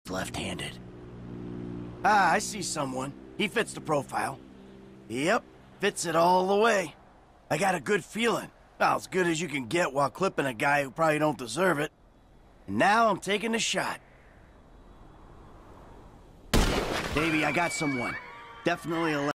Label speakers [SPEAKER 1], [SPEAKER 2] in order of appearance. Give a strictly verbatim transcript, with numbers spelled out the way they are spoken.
[SPEAKER 1] left-handed. Ah, I see someone. He fits the profile. Yep, fits it all the way. I got a good feeling. Well, as good as you can get while clipping a guy who probably don't deserve it. And now I'm taking the shot. Davey, I got someone. Definitely a